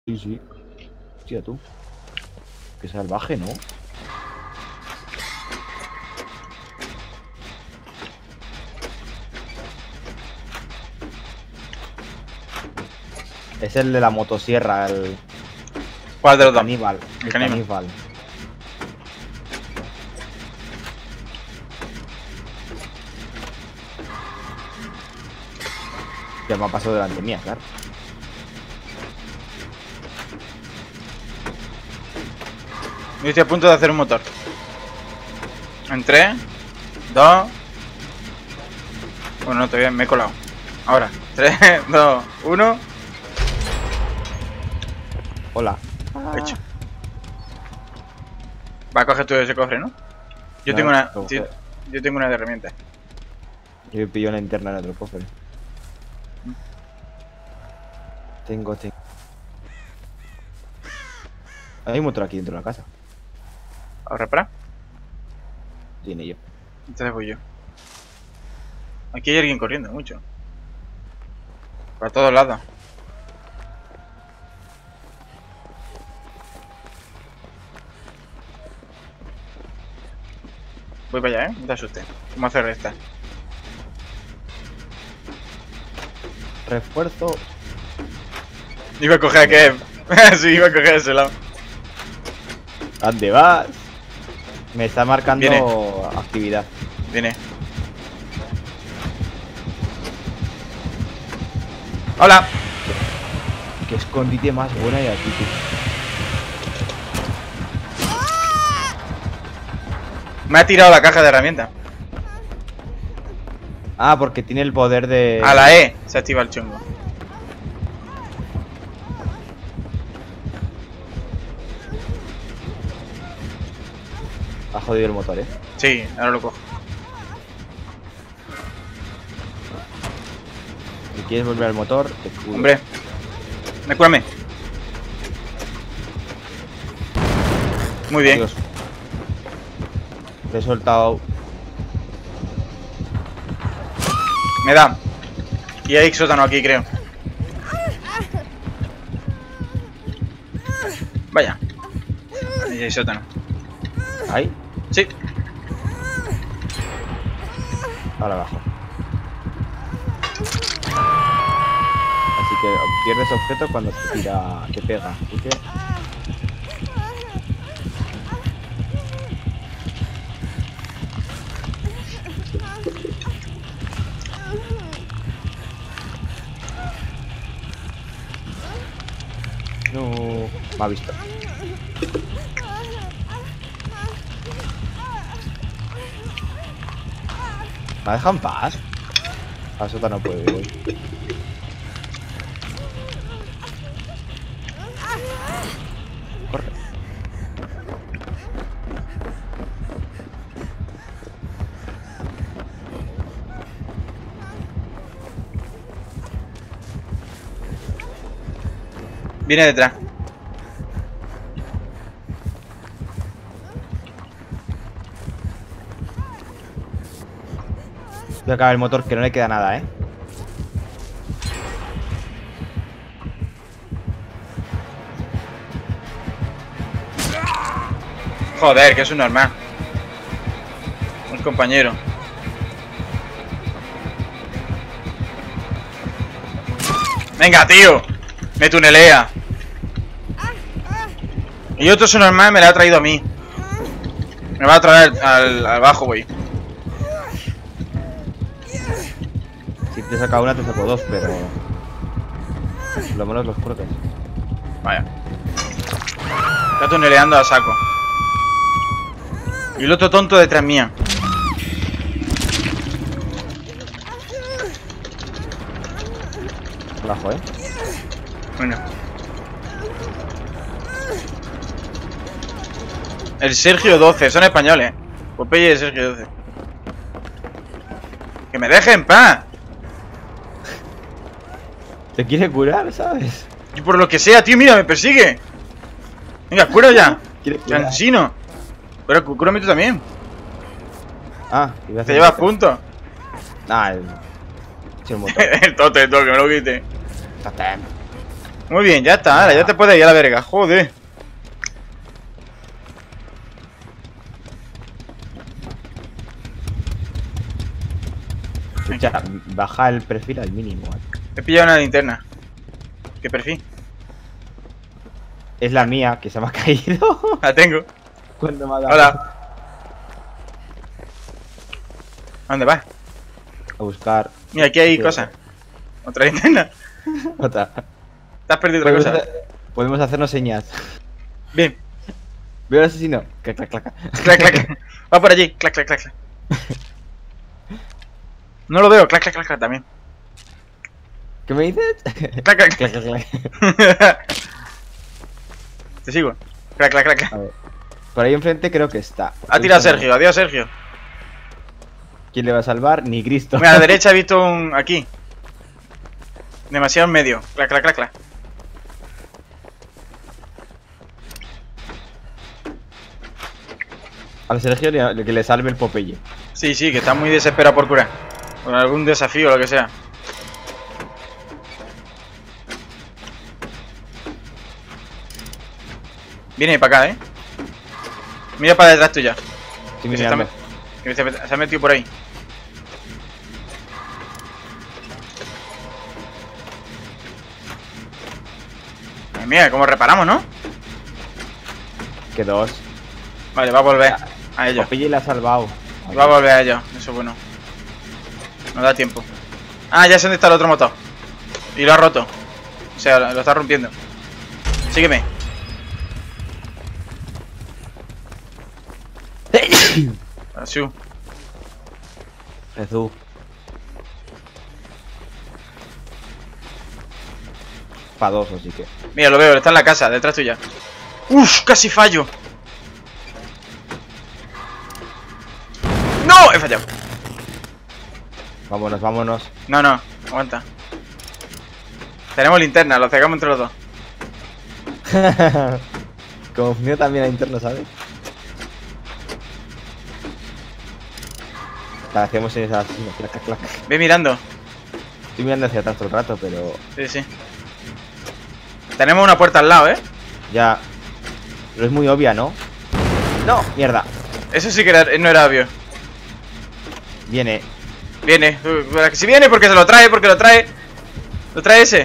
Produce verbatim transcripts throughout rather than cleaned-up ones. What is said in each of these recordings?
Sí, sí. Hostia, tú. Qué salvaje, ¿no? Es el de la motosierra, el... ¿Cuál de los el dos? caníbal. El El caníbal. caníbal. Ya me ha pasado delante mía, claro. Yo estoy a punto de hacer un motor. En tres, dos... Bueno, no, todavía me he colado. Ahora, tres, dos, uno. Hola. Hecho. Va a coger tú ese cofre, ¿no? Yo No, tengo una... lo Yo, coge. yo tengo una de herramientas. Yo pillo una linterna en otro cofre. Tengo, tengo. Hay un motor aquí dentro de la casa. ¿A reparar? Tiene yo. Entonces voy yo. Aquí hay alguien corriendo, mucho. Para todos lados. Voy para allá, ¿eh? No te asustes. Vamos a hacer esta. Refuerzo. Iba a coger a Kev. Sí, iba a coger a ese lado. ¿Dónde vas? Me está marcando Viene. actividad. Viene. ¡Hola! Qué escondite más buena hay aquí, tío. Me ha tirado la caja de herramientas. Ah, porque tiene el poder de... A la E se activa el chungo. Ha jodido el motor, eh. Sí, ahora lo cojo. Si quieres volver al motor, te curo. Hombre. Me cúrame. Muy bien. Adiós. Te he soltado. Me da. Y hay sótano aquí, creo. Vaya. Ahí hay sótano. Ahí. Sí. Ahora abajo. Así que pierdes objeto cuando te tira, te pega. Así que... No, me ha visto. ¿Me dejan en paz? A sótano no puedo ir hoy. Corre. Viene detrás. Voy a acabar el motor, que no le queda nada, eh. Joder, que es un normal. Un compañero. Venga, tío. Me tunelea. Y otro su normal me la ha traído a mí. Me va a traer al, al bajo, güey. Si te saca una, te saco dos, pero... Lo menos los cortes. Vaya. Está tuneleando a saco. Y el otro tonto detrás mía. Abajo, eh. Bueno. El Sergio doce, son españoles. Popeye y el Sergio doce. ¡Que me dejen en paz! Te quiere curar, ¿sabes? Y por lo que sea, tío, mira, me persigue. Venga, cura ya. Quiere curar. Cansino. Pero cu- cúrame tú también. Ah, iba a Te hacer llevas un- puntos. Ah, el... Sí, el motor. El tote, todo, que me lo quite. Totem. Muy bien, ya está, ahora ya te puedes ir a la verga, joder. Escucha, baja el perfil al mínimo. ¿Eh? He pillado una linterna. ¿Qué perfil? Es la mía, que se me ha caído. La tengo. Cuando me ha dado. Hola. ¿A dónde vas? A buscar. Mira, aquí hay Pero- cosas. Otra linterna. Otra. Te has perdido otra Podemos, cosa. hacer- podemos hacernos señas. Bien. Veo al asesino. Clac, clac, clac. Clac, clac. Va por allí. Clac, clac, clac, clac. No lo veo. Clac, clac, clac, clac también. ¿Qué me dices? Clac, clac. Clac, clac, clac. Te sigo. Clac, clac, clac. A ver. Por ahí enfrente creo que está. Ha tirado Sergio. Adiós, Sergio. ¿Quién le va a salvar? Ni Cristo. Mira, a la derecha he visto un... Aquí. Demasiado en medio. Clac, clac, clac, clac. Al Sergio le- que le salve el Popeye. Sí, sí, que está muy desesperado por curar. Por algún desafío o lo que sea. Viene para acá, ¿eh? Mira para detrás tuya. Estoy Que se, está mirando. met- que se, se ha metido por ahí. Madre mía, cómo reparamos, ¿no? Que dos. Vale, va a volver a ellos. Popeye le ha salvado. Va a volver a ellos, eso es bueno. No da tiempo. Ah, ya sé dónde está el otro motor. Y lo ha roto. O sea, lo está rompiendo. Sígueme. Así. Jesús. Pa' dos, así que. Mira, lo veo, está en la casa, detrás tuya. Uf, casi fallo. ¡No! He fallado. Vámonos, vámonos. No, no, aguanta. Tenemos linterna, lo cegamos entre los dos. Como funciona también la interna, ¿sabes? La hacemos en esa asesino. Clac, clac, clac. Ve mirando. Estoy mirando hacia atrás todo el rato, pero. Sí, sí. Tenemos una puerta al lado, ¿eh? Ya. Pero es muy obvia, ¿no? ¡No! ¡Mierda! Eso sí que era- no era obvio. Viene. Viene. Uh, ¿verdad que si viene? Porque se lo trae, porque lo trae. Lo trae ese.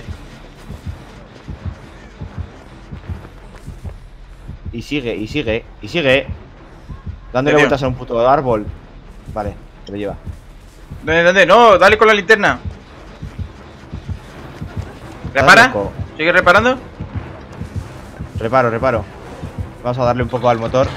Y sigue, y sigue, y sigue. Dándole ¿En serio? vueltas a un puto árbol. Vale, se lo lleva. ¿Dónde, dónde? No, dale con la linterna. ¿Repara? loco. ¿Sigue reparando? Reparo, reparo. Vamos a darle un poco al motor.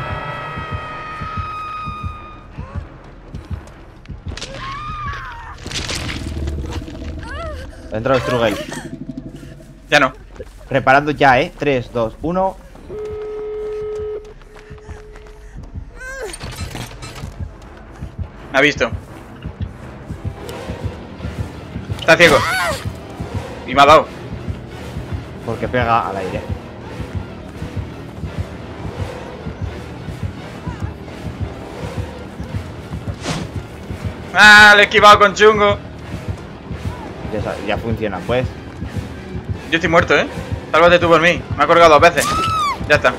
Ha entrado Strugel. Ya no. Reparando ya, eh. tres, dos, uno. Me ha visto. Está ciego. Y me ha dado. Porque pega al aire. Ah, le he esquivado con chungo. Ya, sa- ya funciona, pues. Yo estoy muerto, ¿eh? Sálvate tú por mí. Me ha colgado dos veces. Ya está.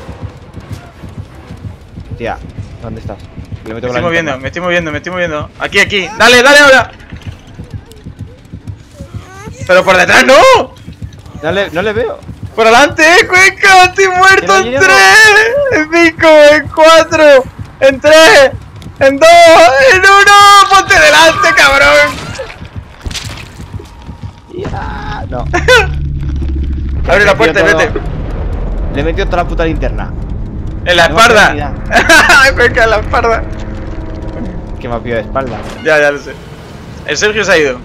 Tía, ¿dónde estás? Yo Me me tengo estoy la moviendo, linterna. me estoy moviendo, me estoy moviendo. Aquí, aquí. Dale, dale ahora. Pero por detrás no. No le, no le veo. Por adelante, eh, Cuenca. Estoy muerto Que no en llego. tres, en cinco, en cuatro, en tres, en dos, en uno. Ponte delante, cabrón. Ya, no. Abre la puerta y Todo- vete. Le he metido toda la puta linterna. En la No, espalda. Cuenca, en la espalda. Que me ha pillado de espalda. Ya, ya lo sé. El Sergio se ha ido.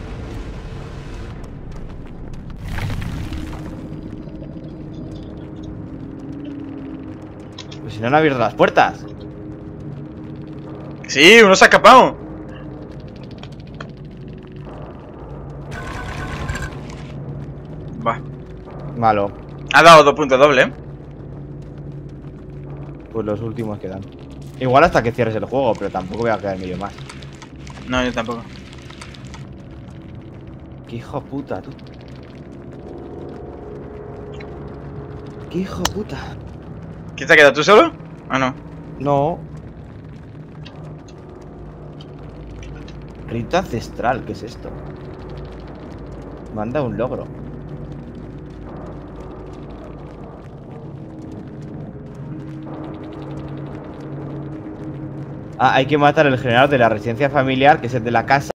Pues si no, no ha abierto las puertas. Sí, uno se ha escapado. Va. Malo. Ha dado dos puntos doble, ¿eh? Pues los últimos quedan. Igual hasta que cierres el juego, pero tampoco voy a quedarme yo más. No, yo tampoco. Qué hijo puta, tú. qué hijo de puta. ¿Quién te ha quedado? ¿Tú solo? Ah, no. No. Rito ancestral, ¿qué es esto? Manda un logro. Ah, hay que matar al general de la residencia familiar, que es el de la casa.